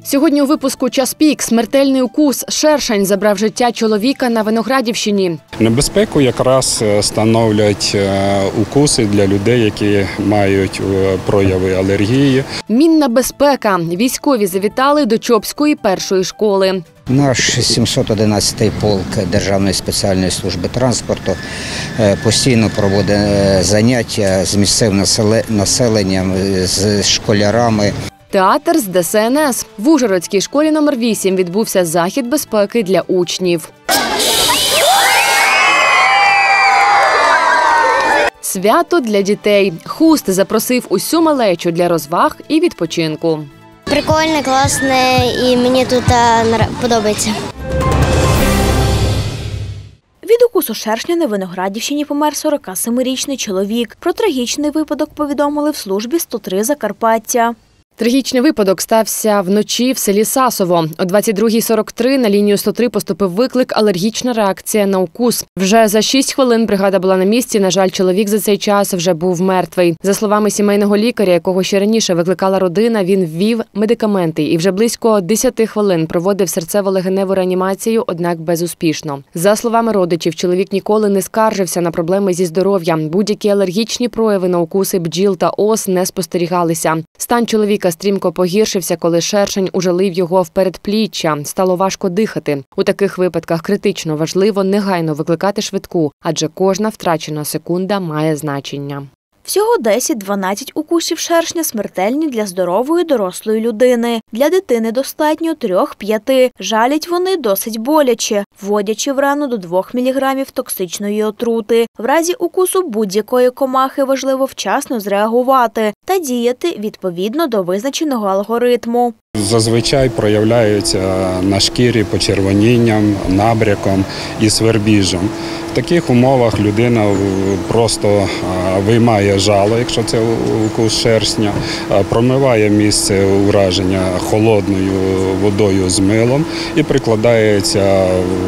Сьогодні у випуску «Час пік» смертельний укус. Шершень забрав життя чоловіка на Виноградівщині. Небезпеку якраз становлять укуси для людей, які мають прояви алергії. Мінна безпека. Військові завітали до Чопської першої школи. Наш 711-й полк Державної спеціальної служби транспорту постійно проводить заняття з місцевим населенням, з школярами. Театр з ДСНС. В Ужгородській школі номер 8 відбувся захід безпеки для учнів. Свято для дітей. Хуст запросив усю малечу для розваг і відпочинку. Прикольне, класне і мені тут подобається. Від укусу шершня на Виноградівщині помер 47-річний чоловік. Про трагічний випадок повідомили в службі 103 Закарпаття. Трагічний випадок стався вночі в селі Сасово. О 22:43 на лінію 103 поступив виклик «Алергічна реакція на укус». Вже за 6 хвилин бригада була на місці. На жаль, чоловік за цей час вже був мертвий. За словами сімейного лікаря, якого ще раніше викликала родина, він ввів медикаменти і вже близько 10 хвилин проводив серцево-легеневу реанімацію, однак безуспішно. За словами родичів, чоловік ніколи не скаржився на проблеми зі здоров'ям. Будь-які алергічні прояви на укуси бджіл та ос не спостерігалися. Стан чоловіка стрімко погіршився, коли шершень ужалив його в передпліччя. Стало важко дихати. У таких випадках критично важливо негайно викликати швидку, адже кожна втрачена секунда має значення. Всього 10-12 укусів шершня смертельні для здорової дорослої людини. Для дитини достатньо 3-5. Жалять вони досить боляче, вводячи в рану до 2 мг токсичної отрути. В разі укусу будь-якої комахи важливо вчасно зреагувати та діяти відповідно до визначеного алгоритму. Зазвичай проявляються на шкірі почервонінням, набряком і свербіжем. В таких умовах людина просто виймає жало, якщо це укус шершня, промиває місце ураження холодною водою з милом і прикладається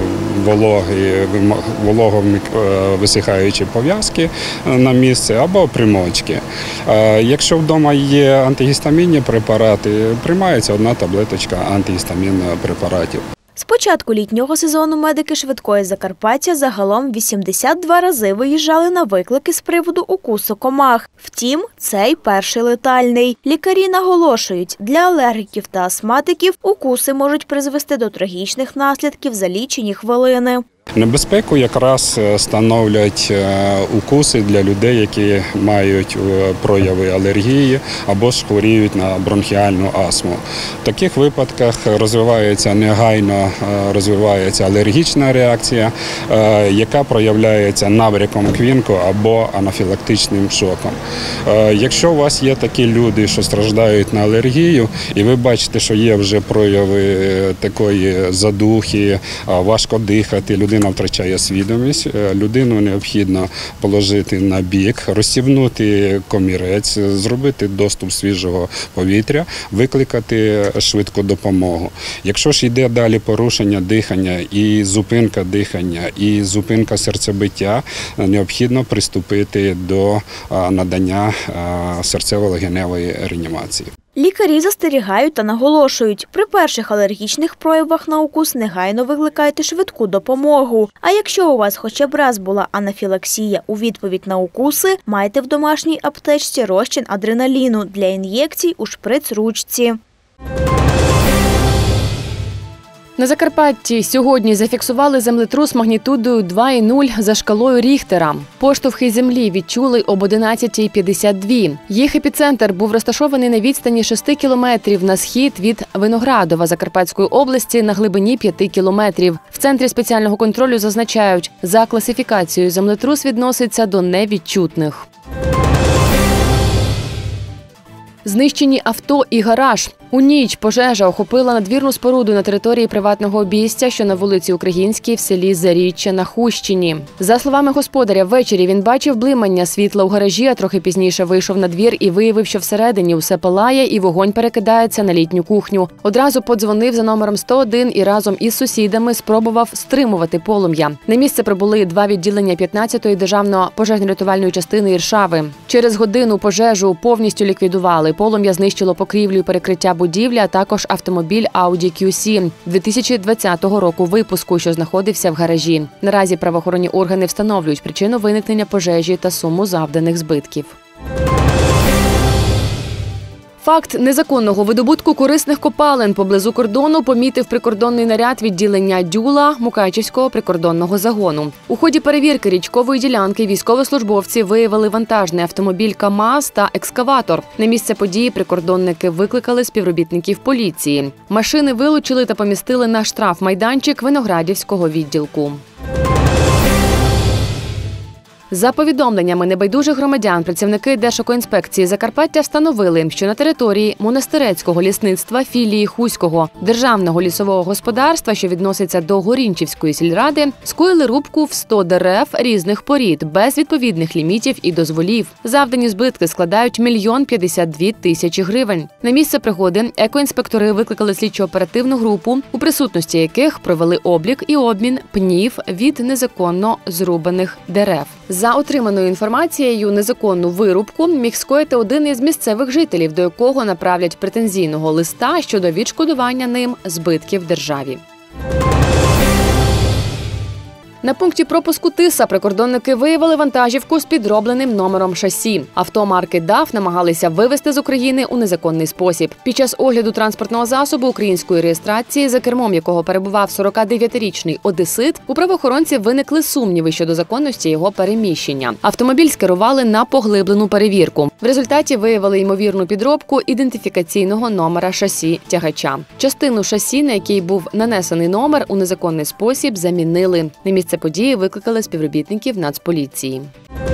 волого висихаючі пов'язки на місце або примочки. Якщо вдома є антигістамінні препарати, приймається 1 таблеточка антигістамінних препаратів. З початку літнього сезону медики швидкої Закарпаття загалом 82 рази виїжджали на виклики з приводу укусу комах. Втім, цей перший летальний. Лікарі наголошують, для алергіків та астматиків укуси можуть призвести до трагічних наслідків за лічені хвилини. Небезпеку якраз становлять укуси для людей, які мають прояви алергії або ж хворіють на бронхіальну астму. В таких випадках негайно розвивається алергічна реакція, яка проявляється набряком квінку або анафілактичним шоком. Якщо у вас є такі люди, що страждають на алергію, і ви бачите, що є вже прояви такої задухи, важко дихати, людина втрачає свідомість, людину необхідно положити на бік, розстібнути комірець, зробити доступ свіжого повітря, викликати швидку допомогу. Якщо ж йде далі порушення дихання і зупинка дихання, і зупинка серцебиття, необхідно приступити до надання серцево-легеневої реанімації. Лікарі застерігають та наголошують, при перших алергічних проявах на укус негайно викликайте швидку допомогу. А якщо у вас хоча б раз була анафілаксія у відповідь на укуси, майте в домашній аптечці розчин адреналіну для ін'єкцій у шприц-ручці. На Закарпатті сьогодні зафіксували землетрус магнітудою 2,0 за шкалою Ріхтера. Поштовхи землі відчули об 11:52. Їх епіцентр був розташований на відстані 6 кілометрів на схід від Виноградова Закарпатської області на глибині 5 кілометрів. В Центрі спеціального контролю зазначають, за класифікацією землетрус відноситься до невідчутних. Знищені авто і гараж. У ніч пожежа охопила надвірну споруду на території приватного обійстя, що на вулиці Українській в селі Заріччя на Хустщині. За словами господаря, ввечері він бачив блимання світла у гаражі, а трохи пізніше вийшов на двір і виявив, що всередині усе палає і вогонь перекидається на літню кухню. Одразу подзвонив за номером 101 і разом із сусідами спробував стримувати полум'я. На місце прибули 2 відділення 15-ї державної пожежно-рятувальної частини Іршави. Через годину пожежу повністю ліквідували. Тривале полум'я знищило покрівлю і перекриття будівлі, а також автомобіль Audi QC 2020 року випуску, що знаходився в гаражі. Наразі правоохоронні органи встановлюють причину виникнення пожежі та суму завданих збитків. Факт незаконного видобутку корисних копалин поблизу кордону помітив прикордонний наряд відділення ДЮЛА Мукачівського прикордонного загону. У ході перевірки річкової ділянки військовослужбовці виявили вантажний автомобіль КАМАЗ та екскаватор. На місце події прикордонники викликали співробітників поліції. Машини вилучили та помістили на штрафмайданчик Виноградівського відділку. За повідомленнями небайдужих громадян, працівники Держекоінспекції Закарпаття встановили, що на території Монастирецького лісництва філії Хуського державного лісового господарства, що відноситься до Горінчівської сільради, скоїли рубку в 100 дерев різних порід, без відповідних лімітів і дозволів. Завдані збитки складають 1 052 000 гривень. На місце пригоди екоінспектори викликали слідчо-оперативну групу, у присутності яких провели облік і обмін пнів від незаконно зрубаних дерев. За отриманою інформацією, незаконну вирубку міг скоїти один із місцевих жителів, до якого направлять претензійного листа щодо відшкодування ним збитків державі. На пункті пропуску Тиса прикордонники виявили вантажівку з підробленим номером шасі. Авто марки ДАФ намагалися вивезти з України у незаконний спосіб. Під час огляду транспортного засобу української реєстрації, за кермом якого перебував 49-річний одесит, у правоохоронців виникли сумніви щодо законності його переміщення. Автомобіль скерували на поглиблену перевірку. В результаті виявили ймовірну підробку ідентифікаційного номера шасі тягача. Частину шасі, на якій був нанесений номер, у незаконний спосіб замінили. На місце події викликали співробітників Нацполіції.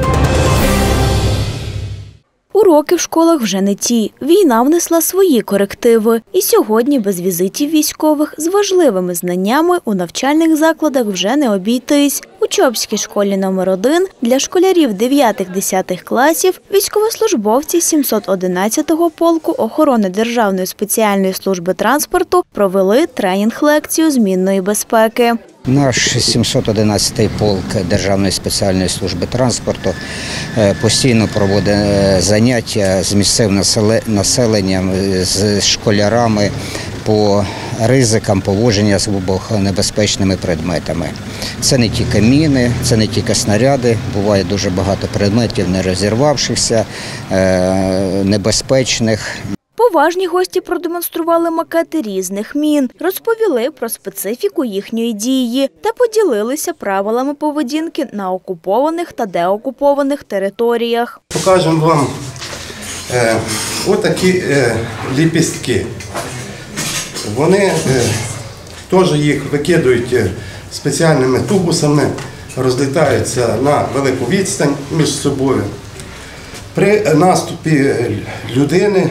Уроки в школах вже не ті. Війна внесла свої корективи. І сьогодні без візитів військових з важливими знаннями у навчальних закладах вже не обійтись. У Чопській школі номер 1 для школярів 9-10 класів військовослужбовці 711-го полку охорони Державної спеціальної служби транспорту провели тренінг-лекцію змінної безпеки. Наш 711-й полк Державної спеціальної служби транспорту постійно проводить заняття з місцевим населенням, з школярами по ризикам поводження з вибухонебезпечними предметами. Це не тільки міни, це не тільки снаряди, буває дуже багато предметів не розірвавшихся, небезпечних. Поважні гості продемонстрували макети різних мін, розповіли про специфіку їхньої дії та поділилися правилами поведінки на окупованих та деокупованих територіях. Покажемо вам отакі ліпістки. Вони теж їх викидують спеціальними тубусами, розлітаються на велику відстань між собою. При наступі людини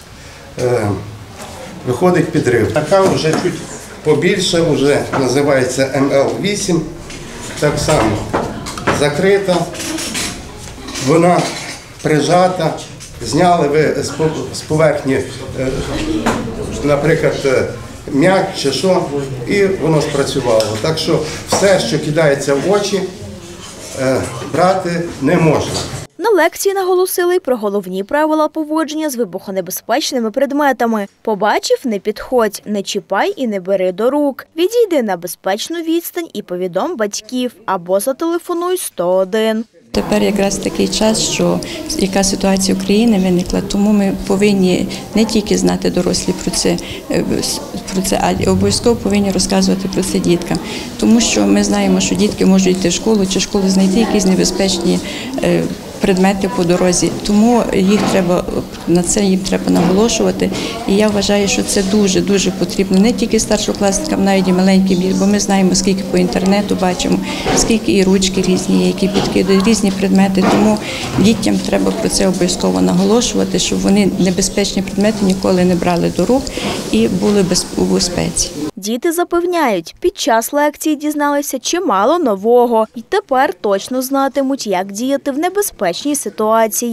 виходить підрив. Така вже чуть побільше, вже називається МЛ-8, так само закрита, вона прижата, зняли ви з поверхні, наприклад, м'яч чи що, і воно спрацювало. Так що все, що кидається в очі, брати не можна. На лекції наголосили й про головні правила поводження з вибухонебезпечними предметами. Побачив – не підходь, не чіпай і не бери до рук. Відійди на безпечну відстань і повідом батьків або зателефонуй 101. Тепер якраз такий час, що яка ситуація України виникла, тому ми повинні не тільки знати дорослі про це, а обов'язково повинні розказувати про це діткам. Тому що ми знаємо, що дітки можуть йти в школу чи школу знайти якісь небезпечні предмети по дорозі. Тому на це їм треба наголошувати. І я вважаю, що це дуже-дуже потрібно не тільки старшокласникам, навіть і маленьким, бо ми знаємо, скільки по інтернету бачимо, скільки і ручки різні, які підкидають різні предмети. Тому дітям треба про це обов'язково наголошувати, щоб вони небезпечні предмети ніколи не брали до рук і були у безпеці. Діти запевняють, під час лекції дізналися чимало нового і тепер точно знатимуть, як діяти в небезпечній ситуації.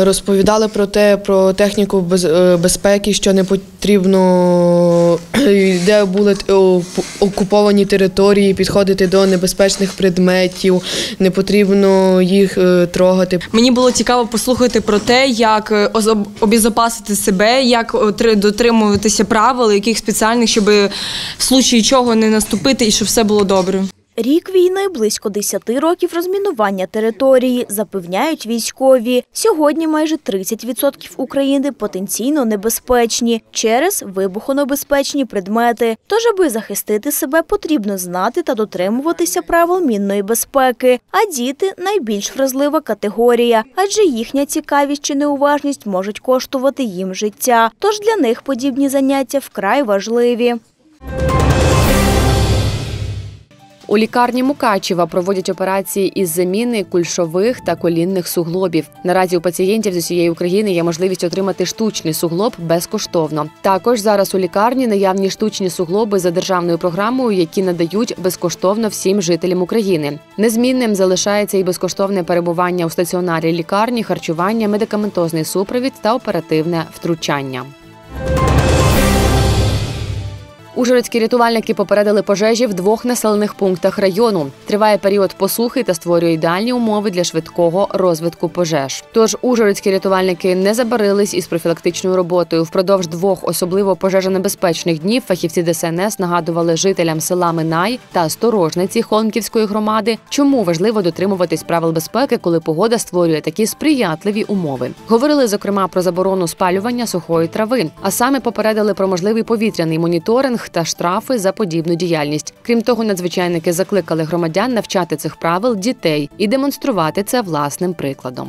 Розповідали про техніку безпеки, що не потрібно, де були окуповані території, підходити до небезпечних предметів, не потрібно їх трогати. Мені було цікаво послухати про те, як обезопасити себе, як дотримуватися правил, яких спеціальних, щоб в случаї чого не наступити і щоб все було добре. Рік війни, близько 10 років розмінування території, запевняють військові. Сьогодні майже 30% України потенційно небезпечні через вибухонебезпечні предмети. Тож, аби захистити себе, потрібно знати та дотримуватися правил мінної безпеки. А діти – найбільш вразлива категорія, адже їхня цікавість чи неуважність можуть коштувати їм життя. Тож для них подібні заняття вкрай важливі. У лікарні Мукачева проводять операції із заміни кульшових та колінних суглобів. Наразі у пацієнтів з усієї України є можливість отримати штучний суглоб безкоштовно. Також зараз у лікарні наявні штучні суглоби за державною програмою, які надають безкоштовно всім жителям України. Незмінним залишається і безкоштовне перебування у стаціонарі лікарні, харчування, медикаментозний супровід та оперативне втручання. Ужгородські рятувальники попередили пожежі в 2 населених пунктах району. Триває період посухи та створює ідеальні умови для швидкого розвитку пожеж. Тож ужгородські рятувальники не забарились із профілактичною роботою. Впродовж 2 особливо пожежонебезпечних днів фахівці ДСНС нагадували жителям села Минай та Сторожниці Холмківської громади, чому важливо дотримуватись правил безпеки, коли погода створює такі сприятливі умови. Говорили, зокрема, про заборону спалювання сухої трави, а саме попередили про можливий повітряний моніторинг та штрафи за подібну діяльність. Крім того, надзвичайники закликали громадян навчати цих правил дітей і демонструвати це власним прикладом.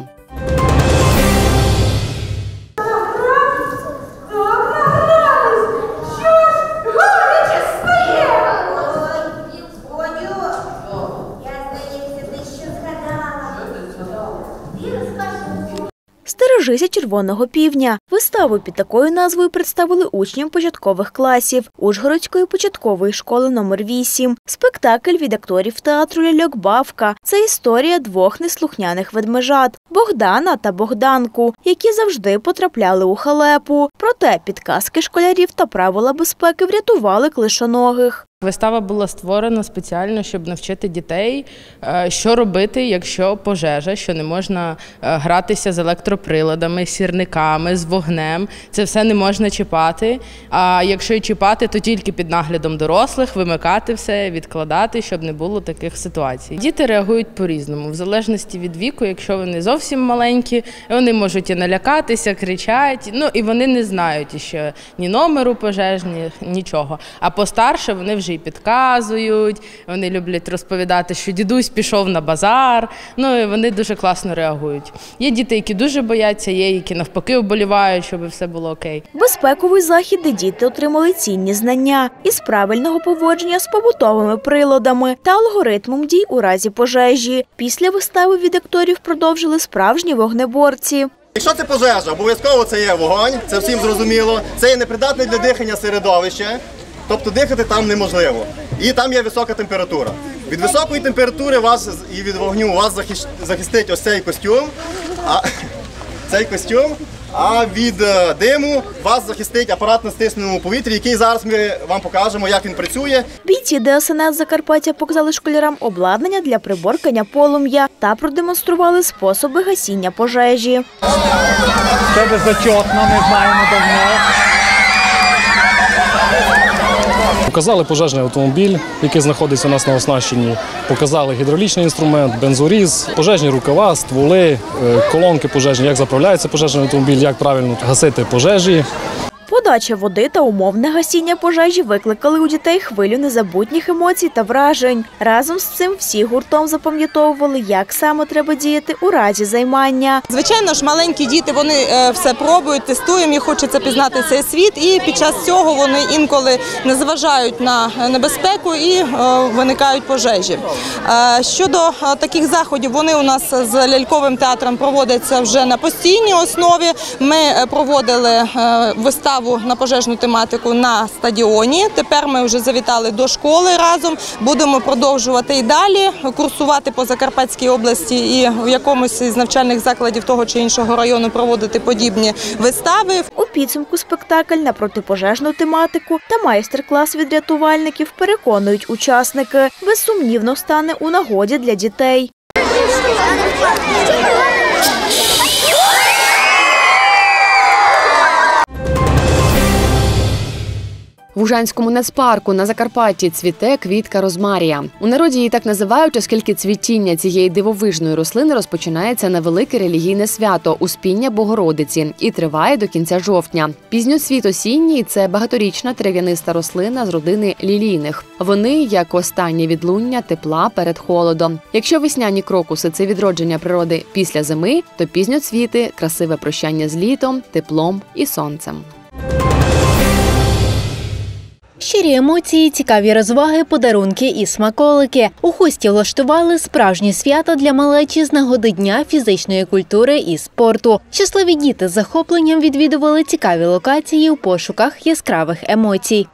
«Стережися червоного півня». Виставу під такою назвою представили учням початкових класів Ужгородської початкової школи номер 8. Спектакль від акторів театру «Ляльок Бавка». Це історія 2 неслухняних ведмежат – Богдана та Богданку, які завжди потрапляли у халепу. Проте підказки школярів та правила безпеки врятували клишоногих. Вистава була створена спеціально, щоб навчити дітей, що робити, якщо пожежа, що не можна гратися з електроприладами, сірниками, з вогнем. Це все не можна чіпати, а якщо і чіпати, то тільки під наглядом дорослих, вимикати все, відкладати, щоб не було таких ситуацій. Діти реагують по-різному, в залежності від віку, якщо вони зовсім маленькі, вони можуть і налякатися, кричать, і вони не знають ще ні номеру пожежних, нічого. А постарше вони вже і підказують, вони люблять розповідати, що дідусь пішов на базар, і вони дуже класно реагують. Є діти, які дуже бояться, є, які навпаки вболівають, щоб все було окей. Безпековий захід, де діти отримали цінні знання із правильного поводження з побутовими приладами та алгоритмом дій у разі пожежі. Після вистави від акторів продовжили справжні вогнеборці. Якщо це пожежа, обов'язково це є вогонь, це всім зрозуміло. Це є непридатне для дихання середовище. Тобто дихати там неможливо. І там є висока температура. Від високої температури вас і від вогню вас захистить ось цей костюм, а від диму вас захистить апарат на стисненому повітрі, який зараз ми вам покажемо, як він працює. Бійці ДСНС Закарпаття показали школярам обладнання для приборкання полум'я та продемонстрували способи гасіння пожежі. Це зачетно, ми знаємо давно. Показали пожежний автомобіль, який знаходиться у нас на оснащенні. Показали гідравлічний інструмент, бензоріз, пожежні рукава, стволи, колонки пожежні, як заправляється пожежний автомобіль, як правильно гасити пожежі. Подача води та умовне гасіння пожежі викликали у дітей хвилю незабутніх емоцій та вражень. Разом з цим всі гуртом запам'ятовували, як саме треба діяти у разі займання. Звичайно ж, маленькі діти, вони все пробують, тестують, їм хочеться пізнати цей світ. І під час цього вони інколи не зважають на небезпеку і виникають пожежі. Щодо таких заходів, вони у нас з ляльковим театром проводяться вже на постійній основі. Ми проводили вистави виставу на пожежну тематику на стадіоні. Тепер ми вже завітали до школи разом. Будемо продовжувати і далі курсувати по Закарпатській області і в якомусь із навчальних закладів того чи іншого району проводити подібні вистави. У підсумку спектакль на протипожежну тематику та майстер-клас від рятувальників, переконують учасники, безсумнівно стане у нагоді для дітей. В Ужанському нацпарку на Закарпатті цвіте квітка розмарія. У народі її так називають, оскільки цвітіння цієї дивовижної рослини розпочинається на велике релігійне свято – Успіння Богородиці і триває до кінця жовтня. Пізньоцвіт осінній – це багаторічна трав'яниста рослина з родини лілійних. Вони, як останнє відлуння тепла перед холодом. Якщо весняні крокуси – це відродження природи після зими, то пізньоцвіти – красиве прощання з літом, теплом і сонцем. Щирі емоції, цікаві розваги, подарунки і смаколики. У Хусті влаштували справжнє свято для малечі з нагоди Дня фізичної культури і спорту. Щасливі діти з захопленням відвідували цікаві локації у пошуках яскравих емоцій.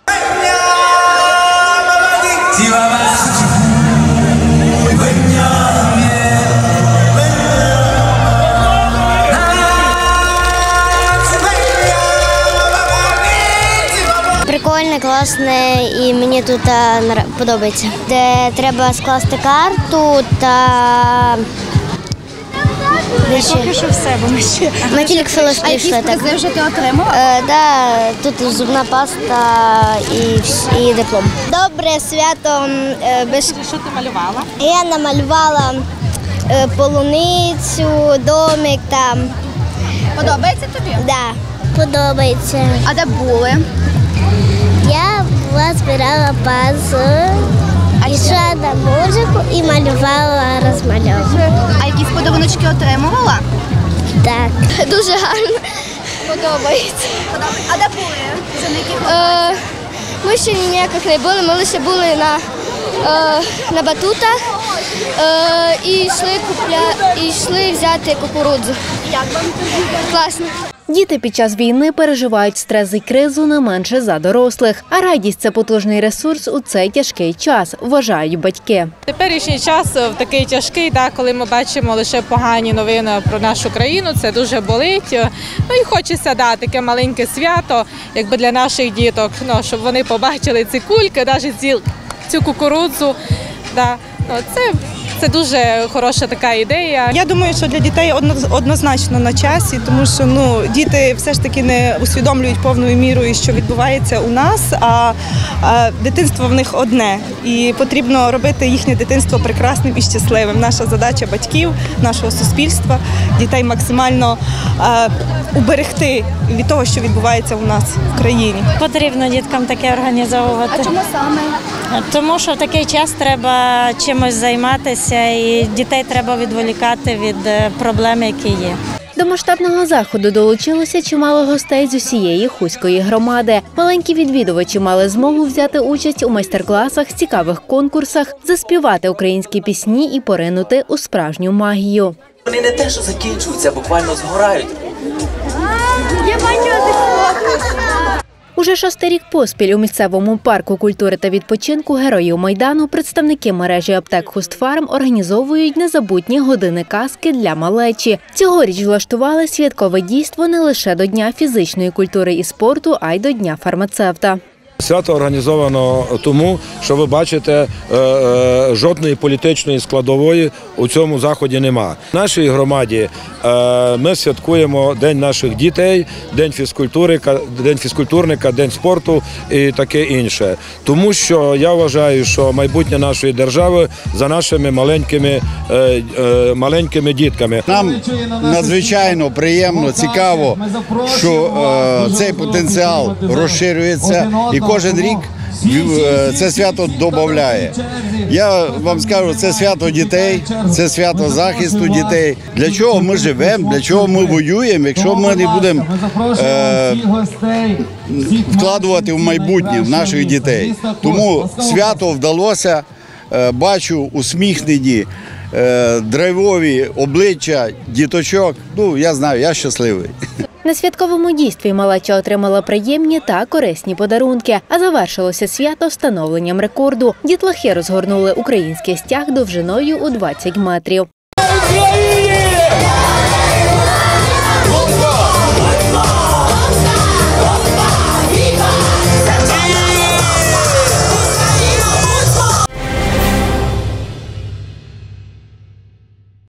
Прикольне, класне і мені тут подобається. Де треба скласти карту та... Поки що все, бо ми ще... Ми тільки що лише прийшли. А які призи вже ти отримала? Так, тут зубна паста і диплом. Добре свято. Що ти малювала? Я намалювала полуницю, домик там. Подобається тобі? Так, подобається. А де були? Я збирала пазл, йшла на музику і малювала розмальовку. А якісь подаруночки отримувала? Так. Дуже гарно. Подобається. А де були? Ми ще ніяких не були, ми лише були на батутах і йшли взяти кукурудзу. Як вам? Класно. Діти під час війни переживають стрес і кризу не менше за дорослих. А радість – це потужний ресурс у цей тяжкий час, вважають батьки. Теперішній час в такий тяжкий, коли ми бачимо лише погані новини про нашу країну, це дуже болить. Ну і хочеться таке маленьке свято, якби для наших діток, щоб вони побачили ці кульки, навіть цю кукурудзу. Це дуже хороша така ідея. Я думаю, що для дітей однозначно на часі, тому що діти все ж таки не усвідомлюють повною мірою, що відбувається у нас, а дитинство в них одне. І потрібно робити їхнє дитинство прекрасним і щасливим. Наша задача батьків, нашого суспільства, дітей максимально уберегти від того, що відбувається у нас в країні. Потрібно діткам таке організовувати. А чому саме? Тому що в такий час треба чимось займатися і дітей треба відволікати від проблем, які є. До масштабного заходу долучилося чимало гостей з усієї Хуської громади. Маленькі відвідувачі мали змогу взяти участь у майстер-класах, цікавих конкурсах, заспівати українські пісні і поринути у справжню магію. Вони не те, що закінчуються, буквально згорають. Я бачу Уже 6-й рік поспіль у місцевому парку культури та відпочинку Героїв Майдану представники мережі аптек «Хустфарм» організовують незабутні години казки для малечі. Цьогоріч влаштували святкове дійство не лише до Дня фізичної культури і спорту, а й до Дня фармацевта. Свято організовано тому, що ви бачите, жодної політичної складової у цьому заході нема. В нашій громаді ми святкуємо День наших дітей, День фізкультурника, День спорту і таке інше. Тому що я вважаю, що майбутнє нашої держави за нашими маленькими дітками. Нам надзвичайно приємно, цікаво, що цей потенціал розширюється. І кожен рік це свято додає. Я вам скажу, це свято дітей, це свято захисту дітей. Для чого ми живемо, для чого ми воюємо, якщо ми не будемо вкладувати в майбутнє в наших дітей. Тому свято вдалося, бачу усміхнені, драйвові обличчя діточок. Я знаю, я щасливий. На святковому дійстві малеча отримала приємні та корисні подарунки, а завершилося свято встановленням рекорду. Дітлахи розгорнули український стяг довжиною у 20 метрів. Україні!